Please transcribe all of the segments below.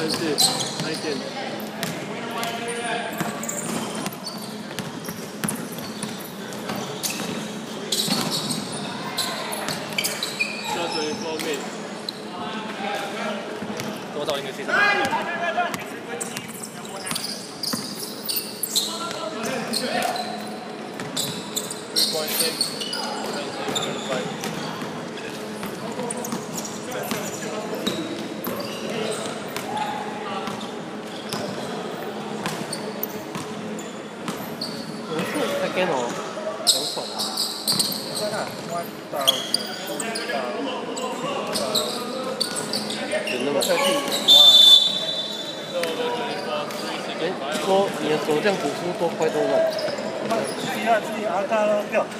是那一件。这属于方面。 多少应该是？ again or 2款？ 真係彎到就那么说你的手这样补出多快多慢？ 自己按它了，掉。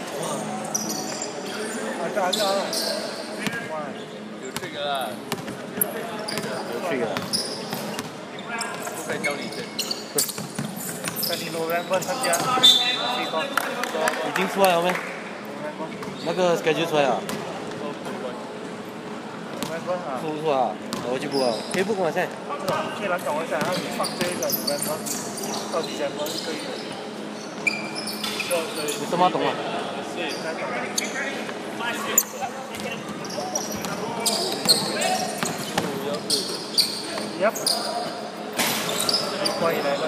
按它了。 有这个啦， 有趣啊！ 不该教你先。 跟你November参加已经出来了没？那个 schedule 出来了。出不出啊？我去补啊，可以不管现在。 既然讲一下，你放这个November到December可以。 你什么懂啊？ Yep。欢迎来到。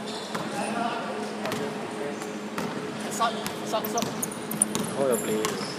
Stop. Oh, yeah, please.